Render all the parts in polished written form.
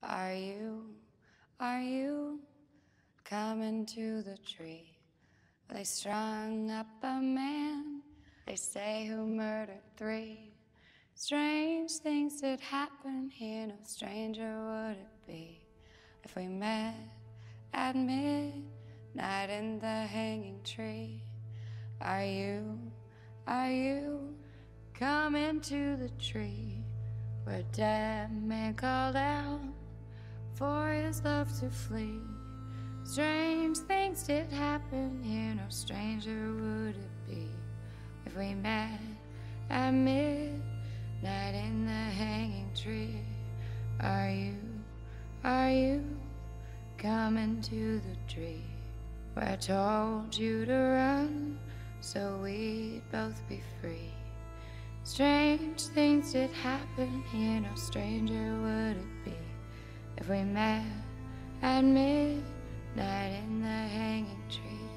Are you coming to the tree? They strung up a man, they say, who murdered 3. Strange things did happen here, no stranger would it be if we met at midnight in the hanging tree. Are you coming to the tree where a dead man called out for his love to flee? Strange things did happen here, no stranger would it be if we met at midnight in the hanging tree. Are you coming to the tree where I told you to run so we'd both be free? Strange things did happen here, no stranger would it be if we met at midnight in the hanging tree.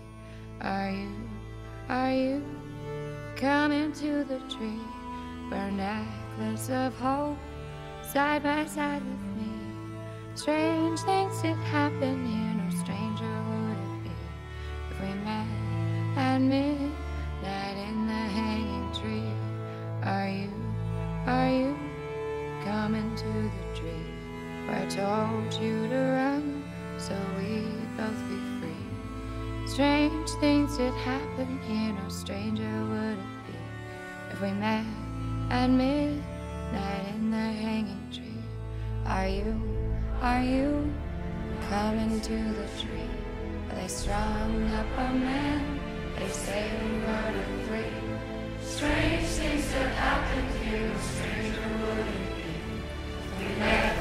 Are you coming to the tree where a necklace of hope side by side with me? Strange things did happen here, no stranger would it be if we met at midnight in the hanging tree. Are you coming to the tree where I told you to run so we'd both be free? Strange things did happen here, no stranger would it be if we met at midnight in the hanging tree. Are you coming to the tree where they strung up a man, they say he murdered 3? Strange things that happened here, no stranger would it be if we met